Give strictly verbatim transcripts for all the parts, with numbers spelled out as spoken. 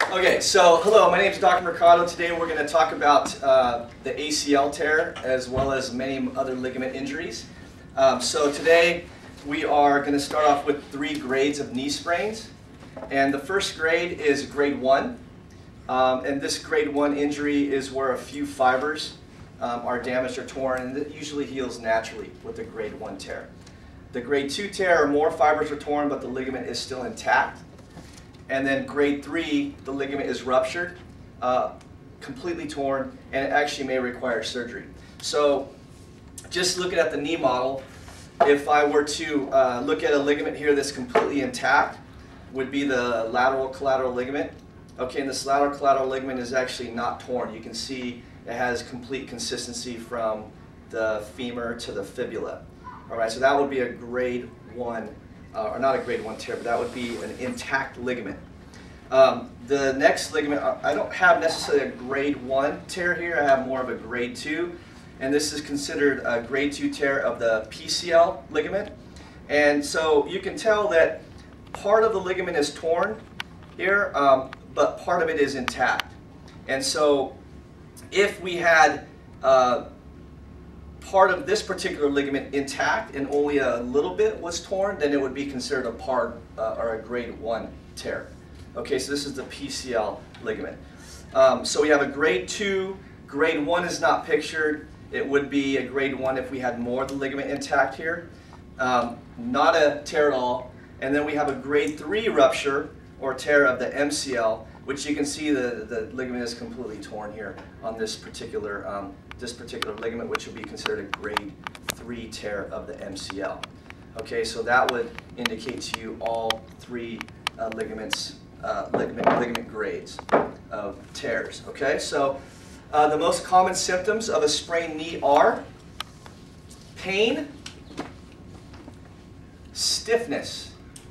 Okay, so hello, my name is Doctor Mercado. Today we're going to talk about uh, the A C L tear as well as many other ligament injuries. Um, so today we are going to start off with three grades of knee sprains. And the first grade is grade one. Um, and this grade one injury is where a few fibers um, are damaged or torn, and it usually heals naturally with a grade one tear. The grade two tear, or more fibers are torn, but the ligament is still intact. And then grade three, the ligament is ruptured, uh, completely torn, and it actually may require surgery. So just looking at the knee model, if I were to uh, look at a ligament here that's completely intact, would be the lateral collateral ligament. Okay, and this lateral collateral ligament is actually not torn. You can see it has complete consistency from the femur to the fibula. All right, so that would be a grade one, uh, or not a grade one tear, but that would be an intact ligament. Um, the next ligament, I don't have necessarily a grade one tear here. I have more of a grade two, and this is considered a grade two tear of the P C L ligament. And so you can tell that part of the ligament is torn here, um, but part of it is intact. And so if we had uh, part of this particular ligament intact and only a little bit was torn, then it would be considered a part uh, or a grade one tear. Okay, so this is the P C L ligament. Um, so we have a grade two. Grade one is not pictured. It would be a grade one if we had more of the ligament intact here. Um, not a tear at all. And then we have a grade three rupture or tear of the M C L, which you can see the, the ligament is completely torn here on this particular um, this particular ligament, which would be considered a grade three tear of the M C L. Okay, so that would indicate to you all three uh, ligaments, uh, ligament, ligament grades of tears. Okay, so uh, the most common symptoms of a sprained knee are pain, stiffness,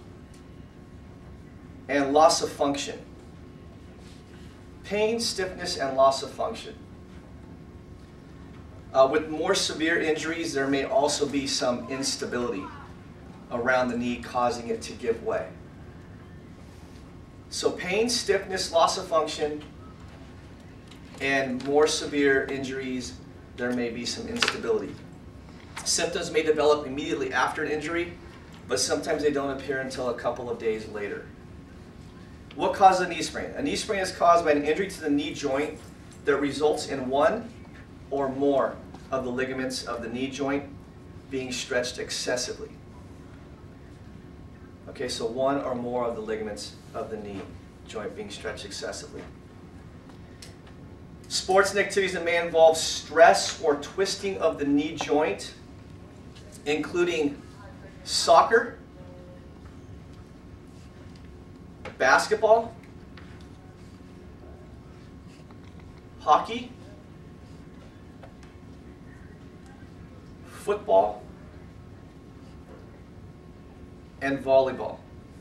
and loss of function. Pain, stiffness, and loss of function. Uh, with more severe injuries, there may also be some instability around the knee causing it to give way. So pain, stiffness, loss of function, and more severe injuries, there may be some instability. Symptoms may develop immediately after an injury, but sometimes they don't appear until a couple of days later. What causes a knee sprain? A knee sprain is caused by an injury to the knee joint that results in one or more of the ligaments of the knee joint being stretched excessively. Okay, so one or more of the ligaments of the knee joint being stretched excessively. Sports and activities that may involve stress or twisting of the knee joint, including soccer, basketball, hockey, football, and volleyball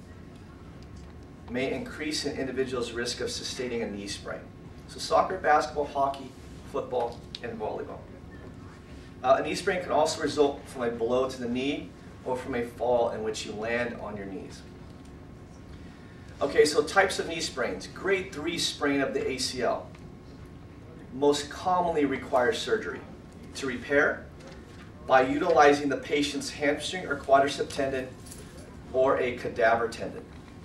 may increase an individual's risk of sustaining a knee sprain. So soccer, basketball, hockey, football, and volleyball. Uh, a knee sprain can also result from a blow to the knee or from a fall in which you land on your knees. Okay, so types of knee sprains. Grade three sprain of the A C L most commonly requires surgery to repair by utilizing the patient's hamstring or quadricep tendon or a cadaver tendon.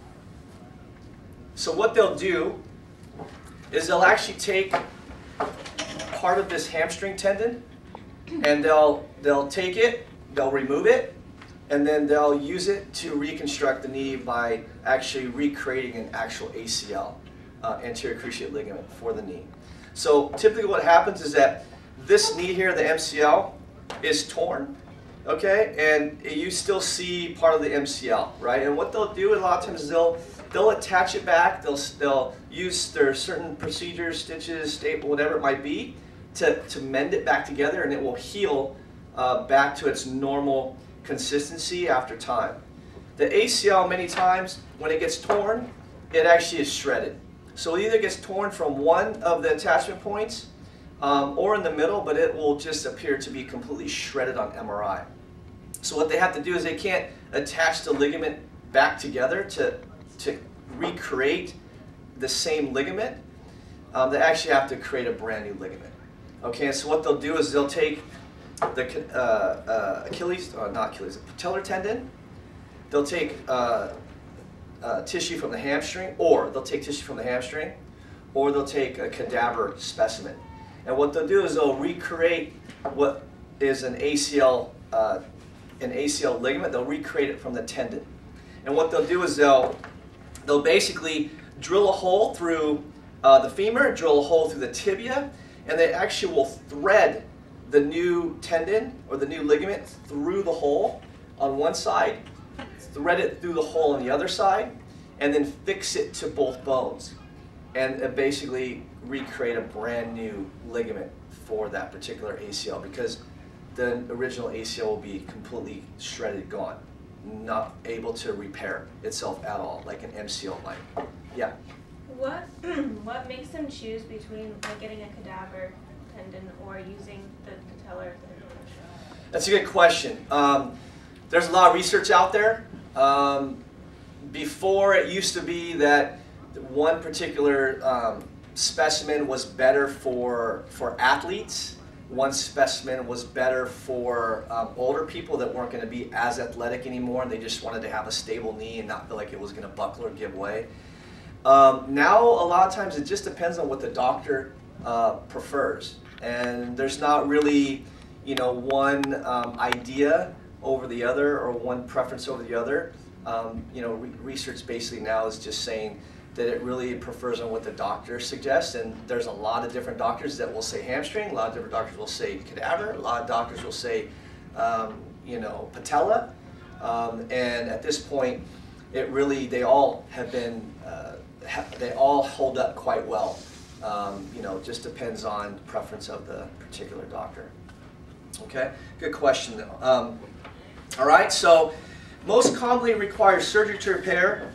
So what they'll do is they'll actually take part of this hamstring tendon and they'll, they'll take it, they'll remove it, and then they'll use it to reconstruct the knee by actually recreating an actual A C L, uh, anterior cruciate ligament for the knee. So typically what happens is that this knee here, the M C L, is torn, okay, and you still see part of the M C L, right? And what they'll do a lot of times is they'll they'll attach it back. They'll they'll use their certain procedures, stitches, staple, whatever it might be, to to mend it back together, and it will heal uh, back to its normal consistency after time. The A C L, many times when it gets torn, it actually is shredded. So it either gets torn from one of the attachment points um, or in the middle, but it will just appear to be completely shredded on M R I. So what they have to do is they can't attach the ligament back together to, to recreate the same ligament, um, they actually have to create a brand new ligament. Okay, and so what they'll do is they'll take the uh, uh, Achilles, uh, not Achilles, the patellar tendon. They'll take uh, uh, tissue from the hamstring, or they'll take tissue from the hamstring, or they'll take a cadaver specimen. And what they'll do is they'll recreate what is an A C L, uh, an A C L ligament. They'll recreate it from the tendon. And what they'll do is they'll they'll basically drill a hole through uh, the femur, drill a hole through the tibia, and they actually will thread the new tendon or the new ligament through the hole on one side, thread it through the hole on the other side, and then fix it to both bones, and uh, basically recreate a brand new ligament for that particular A C L, because the original A C L will be completely shredded, gone, not able to repair itself at all, like an M C L might. Yeah? What, what makes them choose between like getting a cadaver tendon or using the patellar tendon? That's a good question. Um, there's a lot of research out there. Um, before, it used to be that one particular um, specimen was better for, for athletes. One specimen was better for um, older people that weren't going to be as athletic anymore, and they just wanted to have a stable knee and not feel like it was going to buckle or give way. Um, now, a lot of times, it just depends on what the doctor uh, prefers. And there's not really, you know, one um, idea over the other or one preference over the other. Um, you know, re research basically now is just saying that it really prefers on what the doctor suggests, and there's a lot of different doctors that will say hamstring, a lot of different doctors will say cadaver, a lot of doctors will say, um, you know, patella, um, and at this point, it really, they all have been, uh, ha they all hold up quite well. Um, you know, just depends on the preference of the particular doctor. Okay, good question though. Um, all right, so most commonly requires surgery to repair.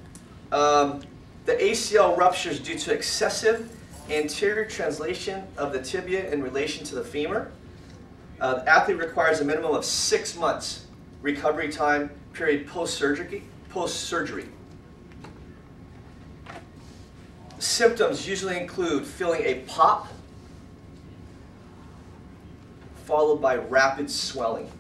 Um, the A C L ruptures due to excessive anterior translation of the tibia in relation to the femur. Uh, the athlete requires a minimum of six months recovery time period post-surgery. Post-surgery. Symptoms usually include feeling a pop followed by rapid swelling.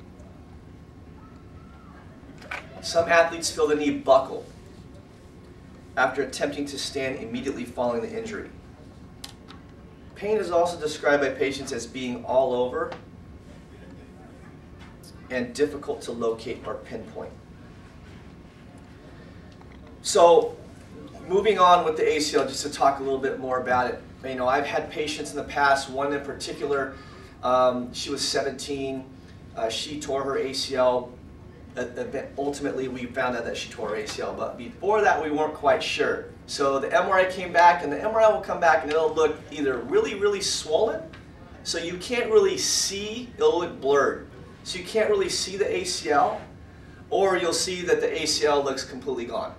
Some athletes feel the knee buckle after attempting to stand immediately following the injury. Pain is also described by patients as being all over and difficult to locate or pinpoint. So, moving on with the A C L, just to talk a little bit more about it. You know, I've had patients in the past, one in particular, um, she was seventeen, uh, she tore her A C L. Ultimately, we found out that she tore her A C L, but before that, we weren't quite sure. So the M R I came back, and the M R I will come back, and it'll look either really, really swollen, so you can't really see, it'll look blurred. So you can't really see the A C L, or you'll see that the A C L looks completely gone.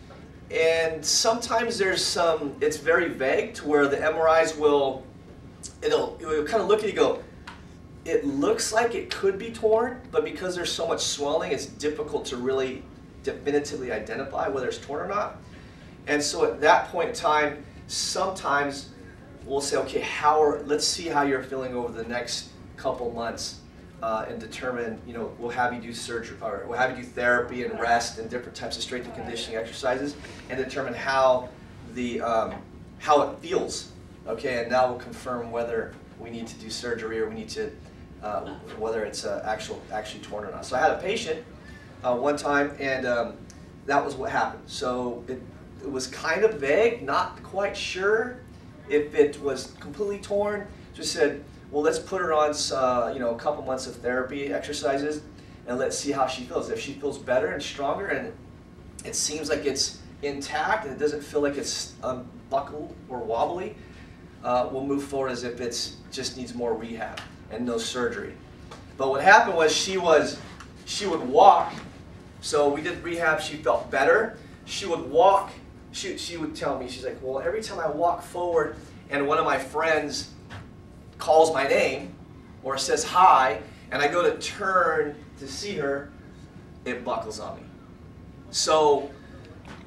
And sometimes there's some, it's very vague to where the M R Is will, it'll, it'll kind of look at you and go, it looks like it could be torn, but because there's so much swelling, it's difficult to really definitively identify whether it's torn or not. And so at that point in time, sometimes we'll say, okay, how are, let's see how you're feeling over the next couple months uh, and determine, you know, we'll have you do surgery, or we'll have you do therapy and rest and different types of strength and conditioning exercises, and determine how the um, how it feels. Okay, and now we'll confirm whether we need to do surgery or we need to, uh, whether it's uh, actual actually torn or not. So I had a patient uh, one time, and um, that was what happened. So it, it was kind of vague, not quite sure if it was completely torn. Just said, well, let's put her on uh, you know, a couple months of therapy exercises, and let's see how she feels. If she feels better and stronger, and it seems like it's intact and it doesn't feel like it's unbuckled or wobbly, uh, we'll move forward as if it's just needs more rehab and no surgery. But what happened was she was she would walk. So we did rehab. She felt better. She would walk. She she would tell me, she's like, well, every time I walk forward and one of my friends calls my name or says hi, and I go to turn to see her, it buckles on me. So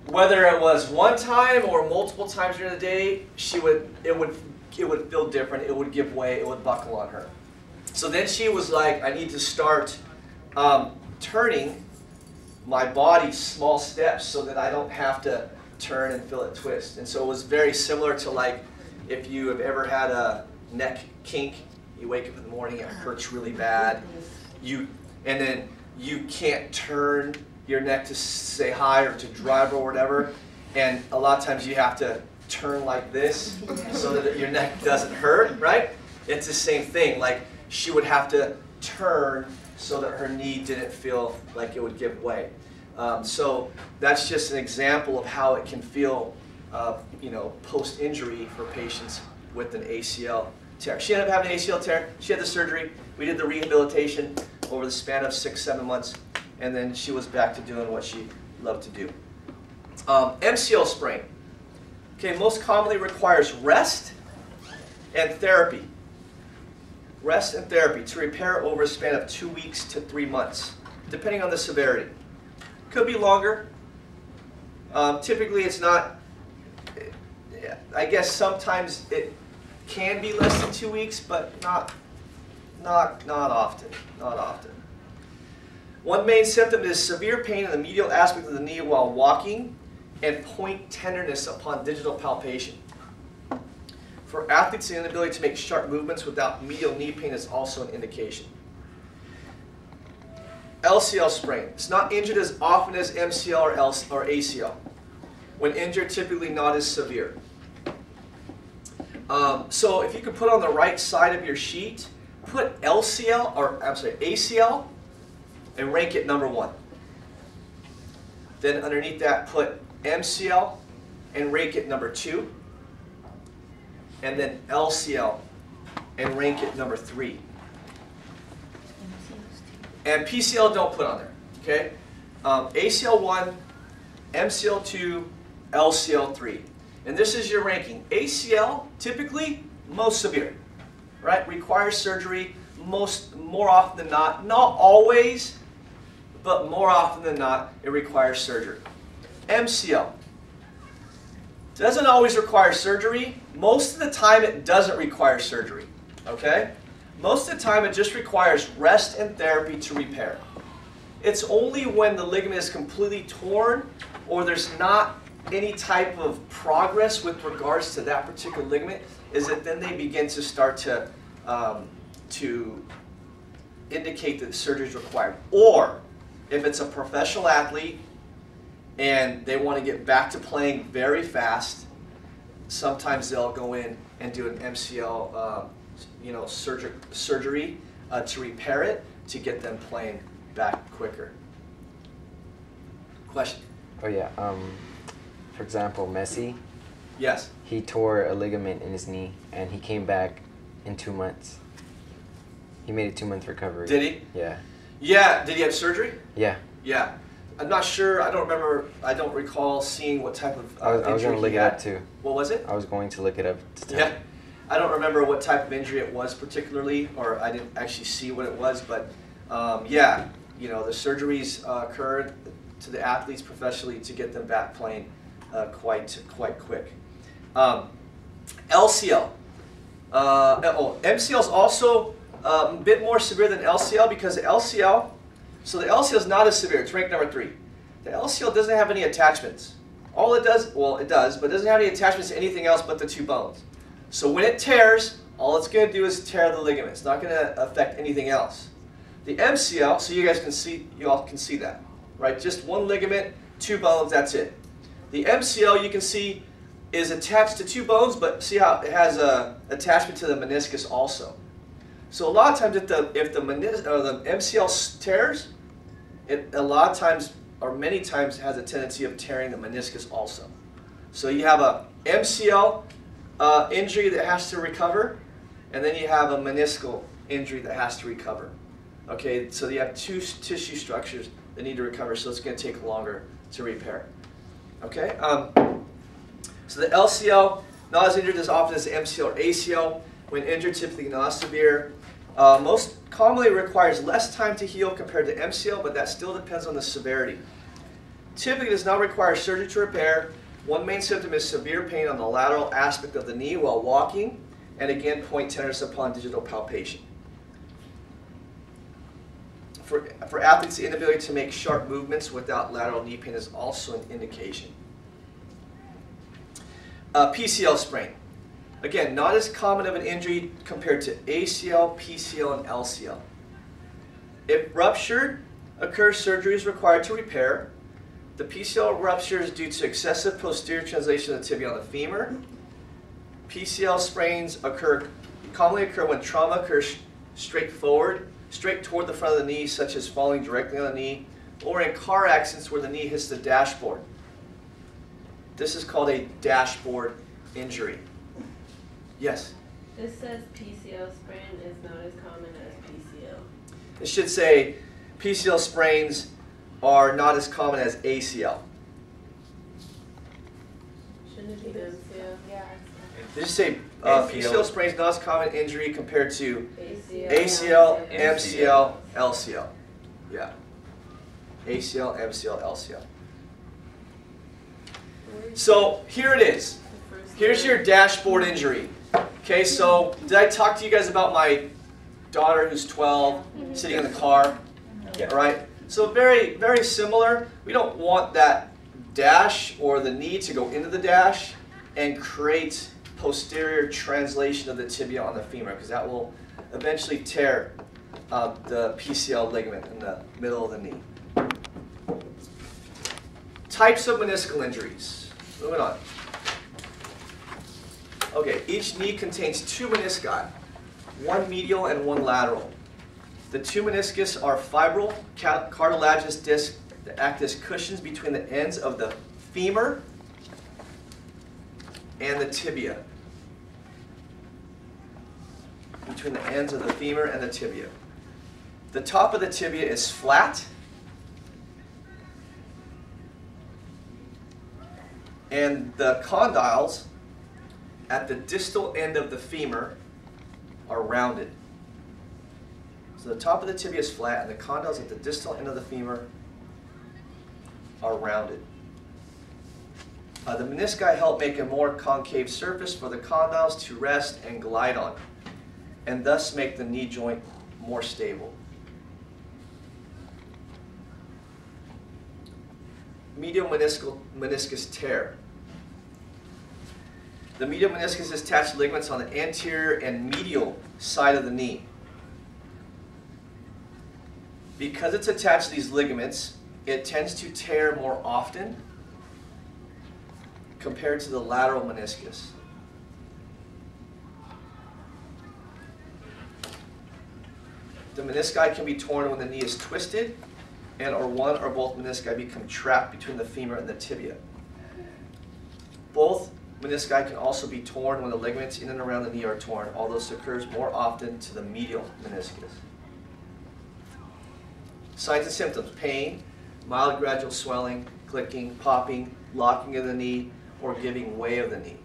whether it was one time or multiple times during the day, she would it would it would feel different. It would give way. It would buckle on her. So then she was like, I need to start um, turning my body small steps so that I don't have to turn and feel it twist. And so it was very similar to like if you have ever had a neck kink. You wake up in the morning, it hurts really bad. You and then you can't turn your neck to say hi or to drive or whatever. And a lot of times you have to turn like this so that your neck doesn't hurt, right? It's the same thing. Like she would have to turn so that her knee didn't feel like it would give way. Um, so that's just an example of how it can feel, uh, you know, post-injury for patients with an A C L tear. She ended up having an A C L tear. She had the surgery. We did the rehabilitation over the span of six, seven months, and then she was back to doing what she loved to do. Um, M C L sprain. Okay, most commonly requires rest and therapy. Rest and therapy to repair over a span of two weeks to three months, depending on the severity. Could be longer. Um, typically, it's not. I guess sometimes it can be less than two weeks, but not, not, not often. Not often. One main symptom is severe pain in the medial aspect of the knee while walking, and point tenderness upon digital palpation. For athletes, the inability to make sharp movements without medial knee pain is also an indication. L C L sprain. It's not injured as often as M C L or, L or A C L. When injured, typically not as severe. Um, so if you could put on the right side of your sheet, put L C L, or I'm sorry, A C L, and rank it number one. Then underneath that, put M C L and rank it number two. And then L C L and rank it number three. And P C L don't put on there, okay? Um, A C L one, M C L two, L C L three. And this is your ranking. A C L, typically, most severe, right? Requires surgery most, more often than not. Not always, but more often than not, it requires surgery. M C L. Doesn't always require surgery. Most of the time, it doesn't require surgery, okay? Most of the time, it just requires rest and therapy to repair. It's only when the ligament is completely torn or there's not any type of progress with regards to that particular ligament is that then they begin to start to, um, to indicate that surgery is required. Or if it's a professional athlete and they want to get back to playing very fast, sometimes they'll go in and do an M C L uh, you know, surgery, surgery uh, to repair it to get them playing back quicker. Question? Oh yeah. Um, for example, Messi. Yes. He tore a ligament in his knee, and he came back in two months. He made a two-month recovery. Did he? Yeah. Yeah. Did he have surgery? Yeah. Yeah. I'm not sure. I don't remember. I don't recall seeing what type of uh, I was, I was going to look it up too. What was it? I was going to look it up. To tell Yeah. you. I don't remember what type of injury it was particularly, or I didn't actually see what it was, but um, yeah, you know, the surgeries uh, occurred to the athletes professionally to get them back playing uh, quite, quite quick. Um, L C L. Uh, oh, M C L is also uh, a bit more severe than L C L because the L C L, so the L C L is not as severe, it's ranked number three. The L C L doesn't have any attachments. All it does, well it does, but it doesn't have any attachments to anything else but the two bones. So when it tears, all it's going to do is tear the ligament. It's not going to affect anything else. The M C L, so you guys can see, you all can see that, right? Just one ligament, two bones, that's it. The M C L, you can see, is attached to two bones, but see how it has a attachment to the meniscus also. So a lot of times, if the if the, menis or the M C L tears, it a lot of times, or many times, has a tendency of tearing the meniscus also. So you have a M C L uh, injury that has to recover, and then you have a meniscal injury that has to recover. Okay, so you have two tissue structures that need to recover, so it's going to take longer to repair. Okay, um, so the L C L, not as injured as often as the M C L or A C L. When injured, typically not severe. Uh, most commonly requires less time to heal compared to M C L, but that still depends on the severity. Typically does not require surgery to repair. One main symptom is severe pain on the lateral aspect of the knee while walking, and again, point tenderness upon digital palpation. For, for athletes, the inability to make sharp movements without lateral knee pain is also an indication. Uh, P C L sprain. Again, not as common of an injury compared to A C L, P C L, and L C L. If ruptured occurs, surgery is required to repair. The P C L rupture is due to excessive posterior translation of the tibia on the femur. P C L sprains occur commonly occur when trauma occurs straight forward, straight toward the front of the knee, such as falling directly on the knee, or in car accidents where the knee hits the dashboard. This is called a dashboard injury. Yes? This says P C L sprain is not as common as P C L. It should say P C L sprains are not as common as A C L. Shouldn't it be M C L? Yeah. They just say uh, P C L sprains not as common injury compared to A C L, A C L, M C L, L C L. Yeah. A C L, M C L, L C L. So here it is. Here's your dashboard injury. Okay, so did I talk to you guys about my daughter who's twelve, sitting in the car? Yeah. All right. So very, very similar. We don't want that dash or the knee to go into the dash and create posterior translation of the tibia on the femur, because that will eventually tear uh, the P C L ligament in the middle of the knee. Types of meniscal injuries. Moving on. Okay, each knee contains two menisci, one medial and one lateral. The two meniscus are fibril cartilaginous discs that act as cushions between the ends of the femur and the tibia. Between the ends of the femur and the tibia. The top of the tibia is flat, and the condyles at the distal end of the femur are rounded. So the top of the tibia is flat, and the condyles at the distal end of the femur are rounded. Uh, the menisci help make a more concave surface for the condyles to rest and glide on, and thus make the knee joint more stable. Medial meniscal, meniscus tear. The medial meniscus is attached to ligaments on the anterior and medial side of the knee. Because it's attached to these ligaments, it tends to tear more often compared to the lateral meniscus. The menisci can be torn when the knee is twisted, and or one or both menisci become trapped between the femur and the tibia. Both menisci can also be torn when the ligaments in and around the knee are torn, although this occurs more often to the medial meniscus. Signs and symptoms: pain, mild gradual swelling, clicking, popping, locking of the knee, or giving way of the knee.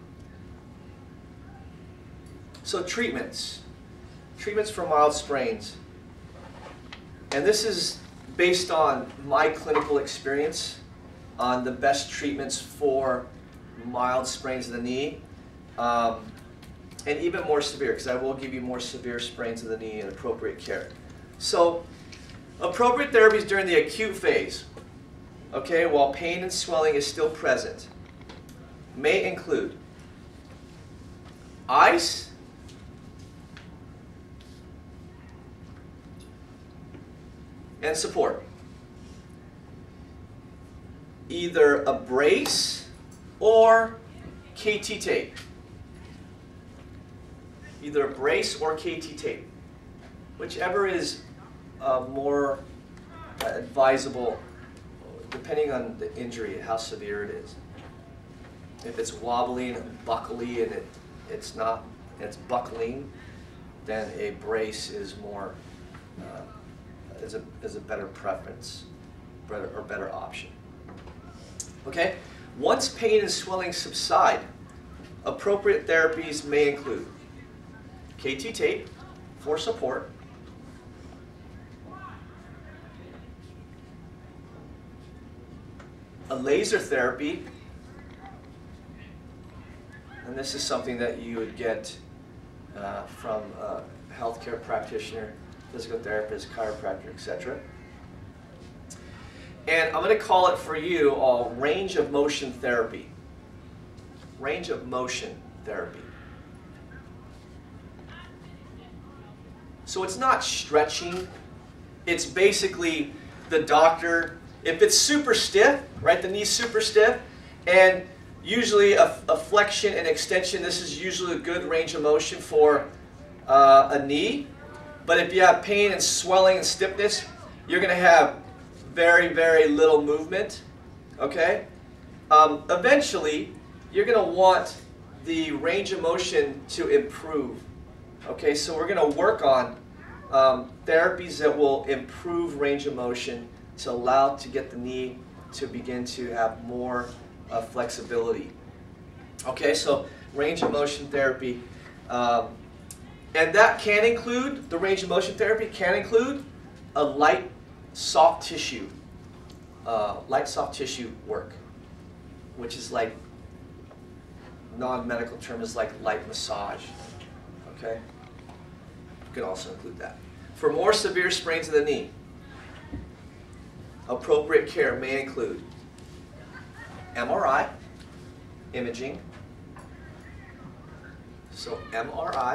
So treatments. Treatments for mild sprains. And this is based on my clinical experience on the best treatments for mild sprains of the knee, um, and even more severe, because I will give you more severe sprains of the knee and appropriate care. So, appropriate therapies during the acute phase, okay, while pain and swelling is still present, may include ice, and support. Either a brace or K T tape. Either a brace or K T tape. Whichever is uh, more uh, advisable, depending on the injury, how severe it is. If it's wobbling and buckly and it, it's not, it's buckling, then a brace is more, uh, is a, is a better preference, better, or better option. Okay? Once pain and swelling subside, appropriate therapies may include K T tape for support, laser therapy, and this is something that you would get uh, from a healthcare practitioner, physical therapist, chiropractor, et cetera. And I'm going to call it for you all range of motion therapy. Range of motion therapy. So it's not stretching. It's basically the doctor, if it's super stiff, right, the knee's super stiff, and usually a, a flexion and extension, this is usually a good range of motion for uh, a knee. But if you have pain and swelling and stiffness, you're going to have very, very little movement, okay? Um, eventually, you're going to want the range of motion to improve, okay? So we're going to work on um, therapies that will improve range of motion to allow to get the knee to begin to have more uh, flexibility. Okay, so range of motion therapy. Um, and that can include, the range of motion therapy can include a light soft tissue, uh, light soft tissue work, which is like, non-medical term is like light massage, okay? You can also include that. For more severe sprains of the knee, appropriate care may include M R I, imaging, so M R I.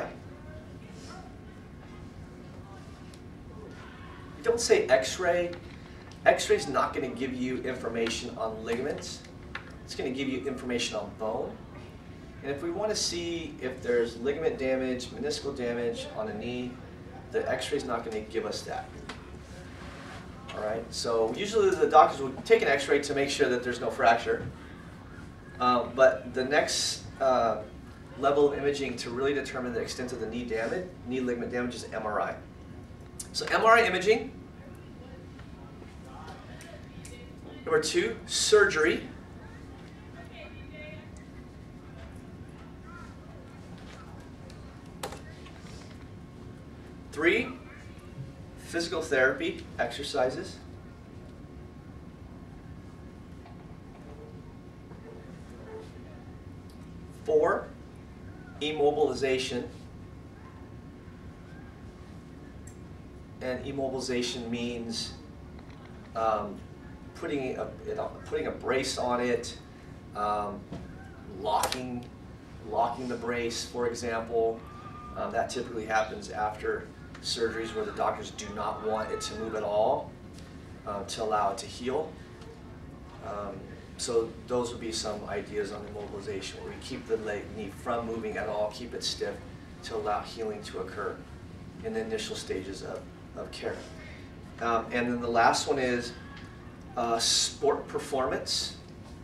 Don't say X-ray. X-ray is not going to give you information on ligaments. It's going to give you information on bone. And if we want to see if there's ligament damage, meniscal damage on a knee, the X-ray is not going to give us that. All right. So usually the doctors will take an X-ray to make sure that there's no fracture. Um, but the next uh, level of imaging to really determine the extent of the knee damage, knee ligament damage, is M R I. So M R I imaging. Number two, surgery. Three, physical therapy, exercises. Four, immobilization. And immobilization means um, putting, a, putting a brace on it, um, locking, locking the brace, for example. Um, that typically happens after surgeries where the doctors do not want it to move at all um, to allow it to heal. Um, so those would be some ideas on immobilization, where we keep the leg, knee from moving at all, keep it stiff to allow healing to occur in the initial stages of, of care. Um, and then the last one is uh, sport performance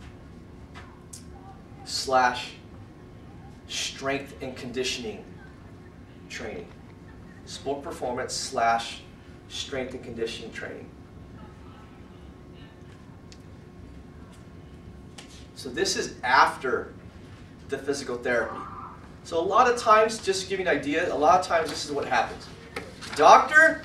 slash strength and conditioning training. Sport performance slash strength and conditioning training. So this is after the physical therapy. So a lot of times, just to give you an idea, a lot of times this is what happens. Doctor,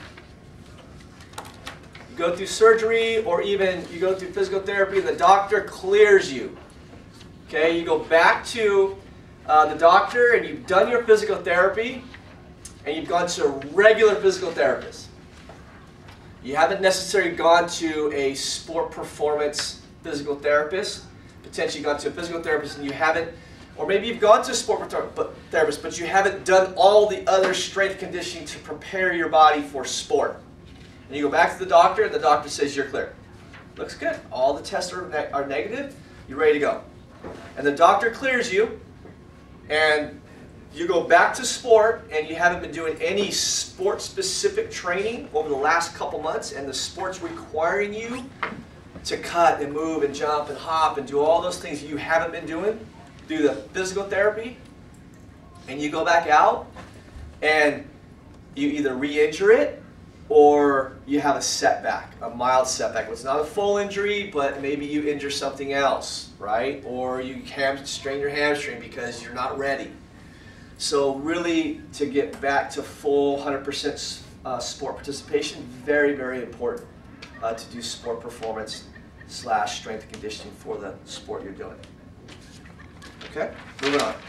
you go through surgery, or even you go through physical therapy and the doctor clears you. Okay, you go back to uh, the doctor and you've done your physical therapy and you've gone to a regular physical therapist. You haven't necessarily gone to a sport performance physical therapist, potentially gone to a physical therapist and you haven't, or maybe you've gone to a sport therapist, but you haven't done all the other strength conditioning to prepare your body for sport. And you go back to the doctor and the doctor says you're clear. Looks good. All the tests are, ne are negative. You're ready to go. And the doctor clears you and you go back to sport and you haven't been doing any sport-specific training over the last couple months, and the sport's requiring you to cut and move and jump and hop and do all those things you haven't been doing, do the physical therapy, and you go back out and you either re-injure it or you have a setback, a mild setback. It's not a full injury, but maybe you injure something else, right? Or you ham strain your hamstring because you're not ready. So really, to get back to full one hundred percent uh, sport participation, very, very important uh, to do sport performance slash strength and conditioning for the sport you're doing. Okay, moving on.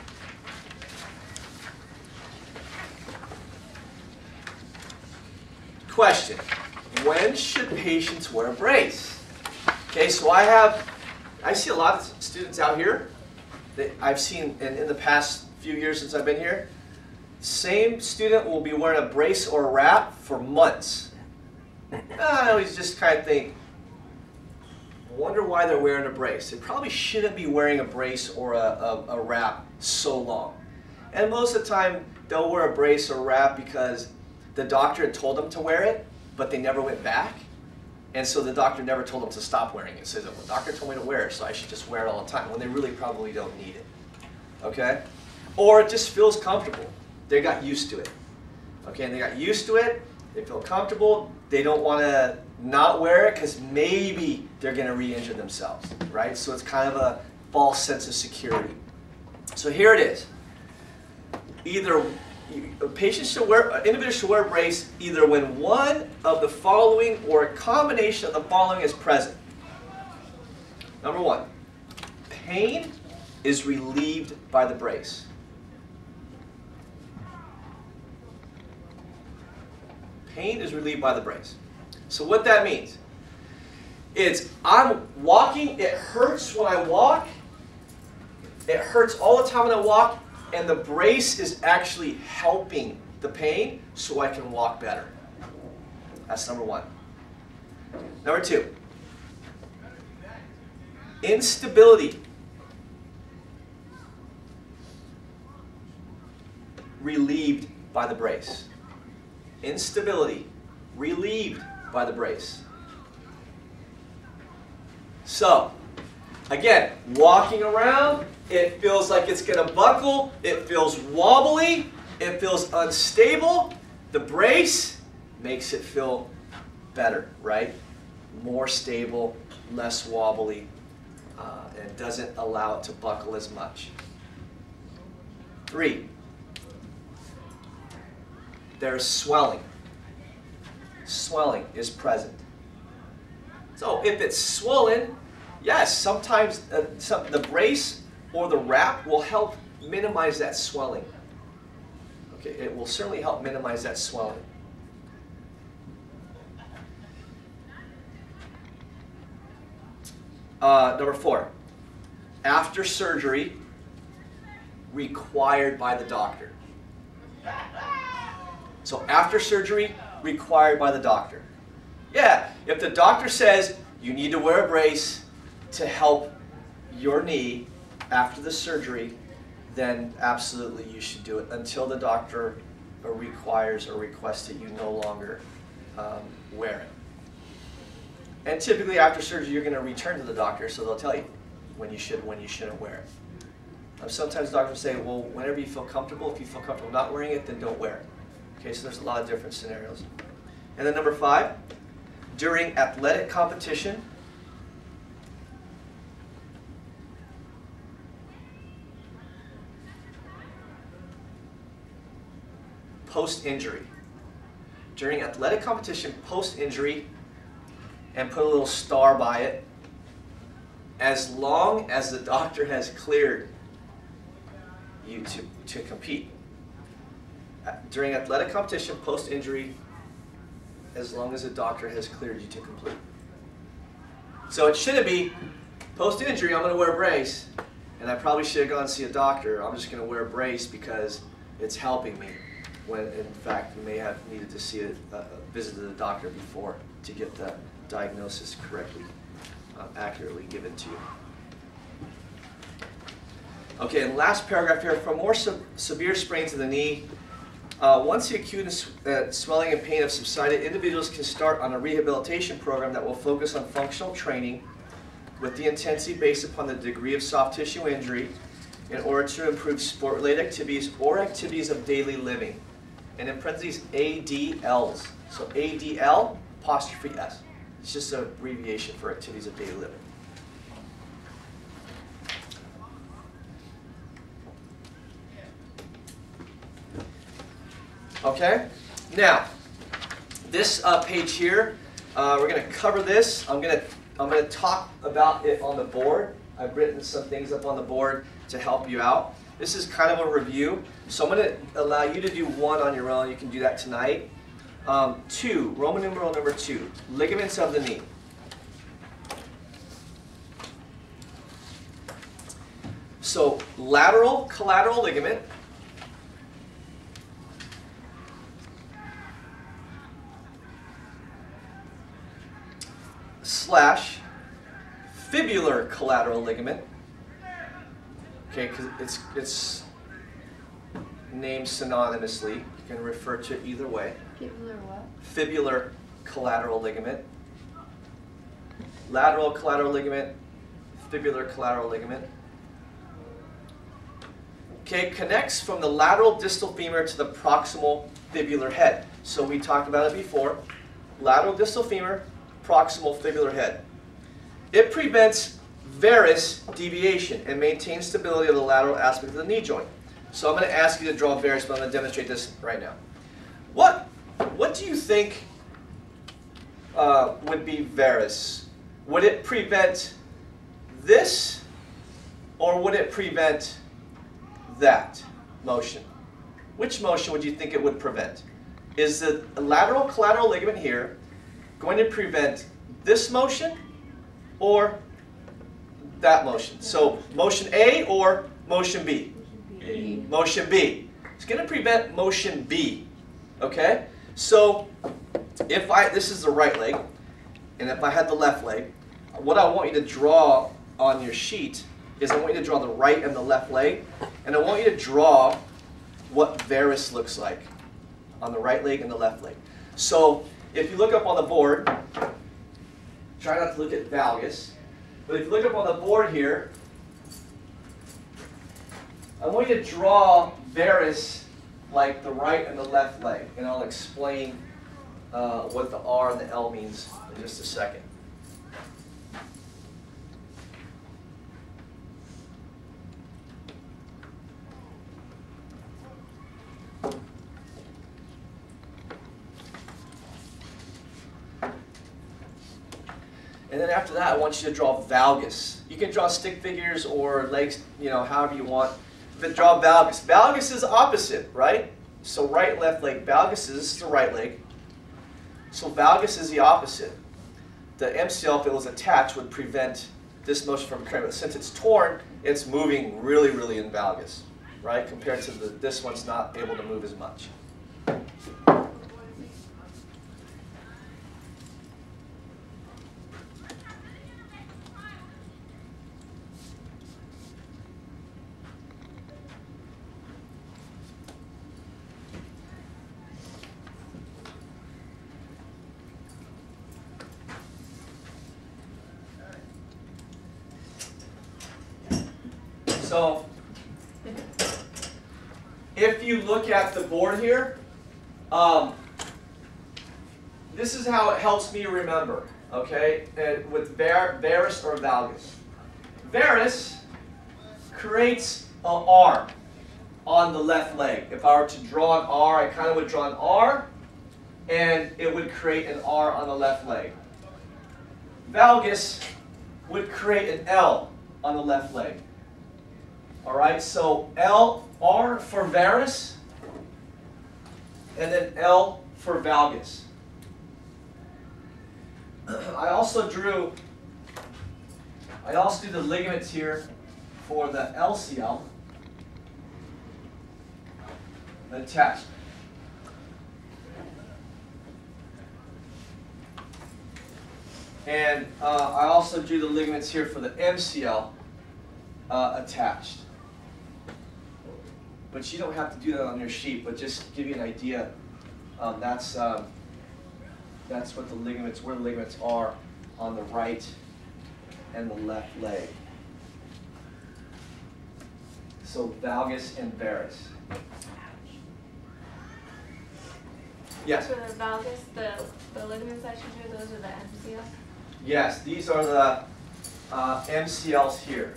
Question, when should patients wear a brace? Okay, so I have, I see a lot of students out here that I've seen in, in the past few years since I've been here. Same student will be wearing a brace or a wrap for months. I always just kind of think, wonder why they're wearing a brace. They probably shouldn't be wearing a brace or a, a, a wrap so long. And most of the time, they'll wear a brace or wrap because the doctor had told them to wear it, but they never went back. And so the doctor never told them to stop wearing it. Says, well, the doctor told me to wear it, so I should just wear it all the time, when they really probably don't need it. Okay? Or it just feels comfortable. They got used to it. Okay, and they got used to it, they feel comfortable, they don't want to not wear it because maybe they're going to re-injure themselves, right? So it's kind of a false sense of security. So here it is. Either a patient should wear, an individual should wear a brace either when one of the following or a combination of the following is present. Number one, pain is relieved by the brace. Pain is relieved by the brace. So what that means, it's I'm walking, it hurts when I walk, it hurts all the time when I walk, and the brace is actually helping the pain so I can walk better. That's number one. Number two, instability relieved by the brace. Instability relieved by the brace. So, again, walking around, it feels like it's going to buckle, it feels wobbly, it feels unstable. The brace makes it feel better, right? More stable, less wobbly, uh, and doesn't allow it to buckle as much. Three, there's swelling. Swelling is present. So if it's swollen, yes, sometimes uh, some, the brace or the wrap will help minimize that swelling. Okay, it will certainly help minimize that swelling. Uh, number four, after surgery, required by the doctor. So after surgery, required by the doctor. Yeah, if the doctor says you need to wear a brace to help your knee after the surgery, then absolutely you should do it until the doctor requires or requests that you no longer um, wear it. And typically after surgery you're going to return to the doctor, so they'll tell you when you should, when you shouldn't wear it. Um, sometimes doctors say, well, whenever you feel comfortable, if you feel comfortable not wearing it, then don't wear it. Okay, so there's a lot of different scenarios. And then number five, during athletic competition, post-injury. During athletic competition, post-injury, and put a little star by it, as long as the doctor has cleared you to, to compete. During athletic competition, post-injury, as long as the doctor has cleared you to complete. So it shouldn't be, post-injury, I'm going to wear a brace, and I probably should have gone and see a doctor. I'm just going to wear a brace because it's helping me, when in fact you may have needed to see a, a visit to the doctor before to get the diagnosis correctly, uh, accurately given to you. Okay, and last paragraph here, for more se severe sprains of the knee, uh, once the acute uh, swelling and pain have subsided, individuals can start on a rehabilitation program that will focus on functional training with the intensity based upon the degree of soft tissue injury in order to improve sport-related activities or activities of daily living. And in parentheses, A D Ls. So A D L apostrophe S. It's just an abbreviation for activities of daily living. Okay, now this uh, page here, uh, we're going to cover this. I'm going to I'm going to talk about it on the board. I've written some things up on the board to help you out. This is kind of a review. So I'm going to allow you to do one on your own. You can do that tonight. Um, two, Roman numeral number two, ligaments of the knee. So lateral collateral ligament, slash fibular collateral ligament. Okay, because it's it's named synonymously. You can refer to it either way. Fibular what? Fibular collateral ligament, lateral collateral ligament, fibular collateral ligament. Okay, connects from the lateral distal femur to the proximal fibular head. So we talked about it before. Lateral distal femur, proximal fibular head. It prevents varus deviation and maintains stability of the lateral aspect of the knee joint. So I'm going to ask you to draw varus, but I'm going to demonstrate this right now. What, what do you think uh, would be varus? Would it prevent this, or would it prevent that motion? Which motion would you think it would prevent? Is the lateral collateral ligament here going to prevent this motion or that motion? So motion A or motion B? B. Motion B. It's going to prevent motion B. Okay? So if I, this is the right leg, and if I had the left leg, what I want you to draw on your sheet is I want you to draw the right and the left leg, and I want you to draw what varus looks like on the right leg and the left leg. So if you look up on the board, try not to look at valgus, but if you look up on the board here, I want you to draw varus like the right and the left leg, and I'll explain uh, what the R and the L means in just a second. And then after that, I want you to draw valgus. You can draw stick figures or legs, you know, however you want. But draw valgus. Valgus is opposite, right? So right, left leg. Valgus is, this is the right leg. So valgus is the opposite. The M C L, if it was attached, would prevent this motion from occurring. But since it's torn, it's moving really, really in valgus, right? Compared to the, this one's not able to move as much. So if you look at the board here, um, this is how it helps me remember, okay, and with var varus or valgus. Varus creates an R on the left leg. If I were to draw an R, I kind of would draw an R, and it would create an R on the left leg. Valgus would create an L on the left leg. All right, so L, R for varus, and then L for valgus. I also drew, I also do the ligaments here for the L C L attached. And uh, I also drew the ligaments here for the M C L uh, attached. But you don't have to do that on your sheet, but just to give you an idea, um, that's, um, that's what the ligaments, where the ligaments are on the right and the left leg. So valgus and varus. Yes? For the valgus, the, the ligaments that you drew, those are the M C L? Yes, these are the uh, M C Ls here.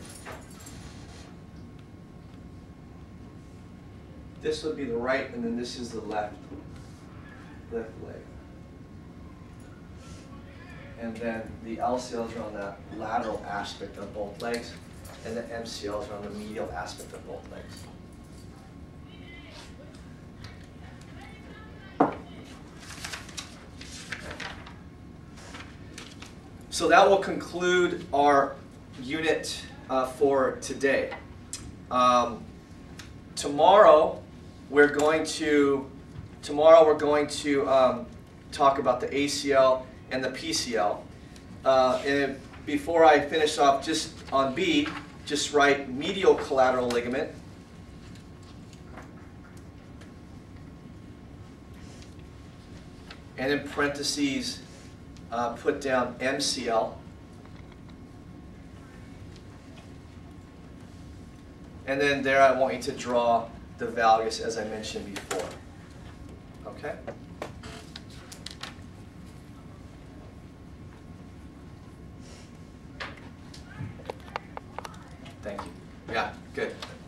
This would be the right, and then this is the left, left leg. and then the L C Ls are on the lateral aspect of both legs, and the M C Ls are on the medial aspect of both legs. So that will conclude our unit uh, for today. Um, tomorrow we're going to tomorrow we're going to um, talk about the A C L and the P C L. Uh, and before I finish off, just on B, just write medial collateral ligament. And in parentheses, uh, put down M C L. And then there I want you to draw the valgus as I mentioned before. Okay? Thank you. Yeah, good.